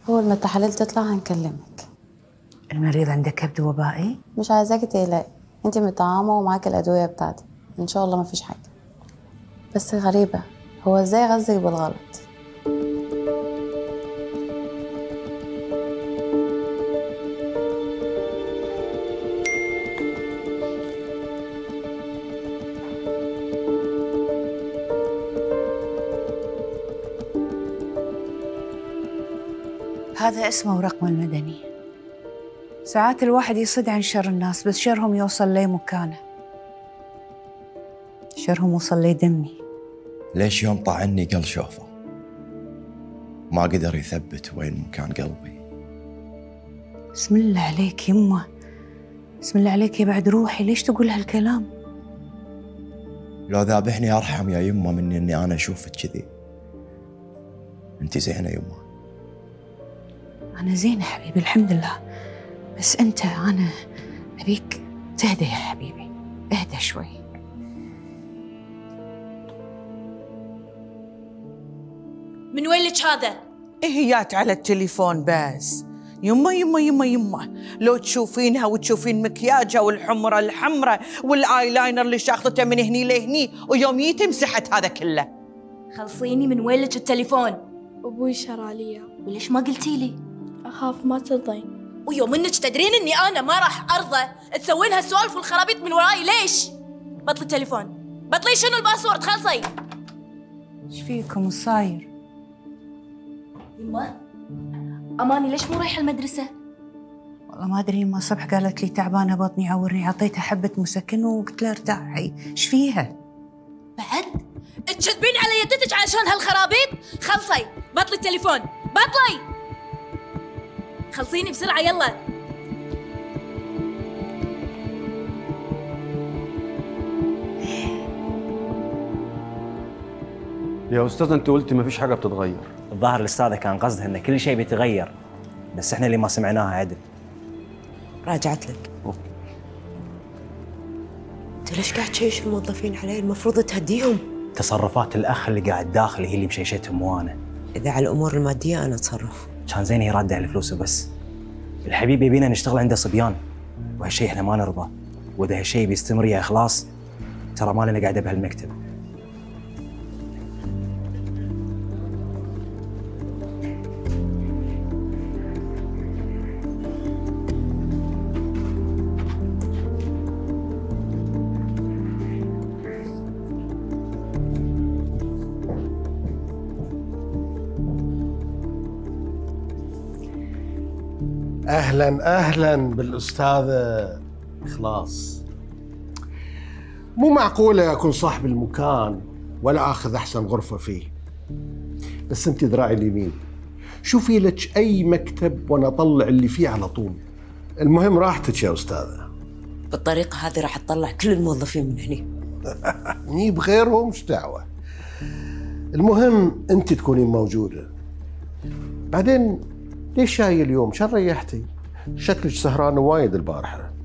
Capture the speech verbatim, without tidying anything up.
أول ما التحاليل تطلع هنكلمك. المريض عنده كبد وبائي؟ مش عايزاكي تقلقي، انتي متطعمة ومعاكي الأدوية بتاعتك، إن شاء الله مفيش حاجة. بس غريبة، هو ازاي غزك بالغلط؟ هذا اسمه ورقمه المدني. ساعات الواحد يصد عن شر الناس، بس شرهم يوصل لي مكانه. شرهم وصل لي دمي. ليش يوم طعني قل شوفه ما قدر يثبت وين مكان قلبي. بسم الله عليك يمه، بسم الله عليك يا بعد روحي، ليش تقول هالكلام؟ لو ذابحني أرحم يا يمه من إني أنا أشوفك كذي. أنت زينة يمه. أنا زينة حبيبي الحمد لله، بس أنت أنا أبيك تهدى يا حبيبي، اهدى شوي. من وين لك هذا؟ هيات على التليفون بس. يما يما يما يما لو تشوفينها وتشوفين مكياجها والحمرة الحمرة والايلاينر اللي شاخطته من هني لهني، ويوم جيت مسحت هذا كله. خلصيني، من وين لك التليفون؟ أبوي شرى لي. وليش ما قلتي لي؟ أخاف ما ترضين. ويوم انك تدرين اني انا ما راح ارضى تسوين هالسوالف والخرابيط من وراي، ليش؟ بطلي التليفون، بطلي. شنو الباسورد؟ خلصي. ايش فيكم صاير؟ يما اماني ليش مو رايحه المدرسه؟ والله ما ادري، يما الصبح قالت لي تعبانه بطني عورني، اعطيتها حبه مسكن وقلت لها ارتاحي. ايش فيها؟ بعد تكذبين على يدتك علشان هالخرابيط؟ خلصي، بطلي التليفون، بطلي. خلصيني بسرعه يلا. يا أستاذ أنت قلتي ما فيش حاجة بتتغير. الظاهر الأستاذة كان قصدها إن كل شيء بيتغير، بس إحنا اللي ما سمعناها عدل. راجعت لك. أوه. أنت ليش قاعد تشيش الموظفين علي؟ المفروض تهديهم. تصرفات الأخ اللي قاعد داخل هي اللي مشيشتهم وأنا. إذا على الأمور المادية أنا أتصرف. كان زين يرد على الفلوس وبس. الحبيب يبينا نشتغل عنده صبيان، وهالشيء إحنا ما نرضى، وإذا هالشيء بيستمر يا إخلاص ترى ما لنا قاعدة بهالمكتب. أهلاً أهلاً بالأستاذة إخلاص. مو معقولة أكون صاحب المكان ولا آخذ أحسن غرفة فيه، بس أنت ذراعي اليمين، شوفي لك أي مكتب وأنا أطلع اللي فيه على طول. المهم راحتك يا أستاذة. بالطريقة هذه راح تطلع كل الموظفين من هني. ني بغيرهم مش دعوة، المهم أنت تكونين موجودة. بعدين ليش جاي اليوم؟ شن ريحتي؟ شكلك سهرانة وايد البارحة.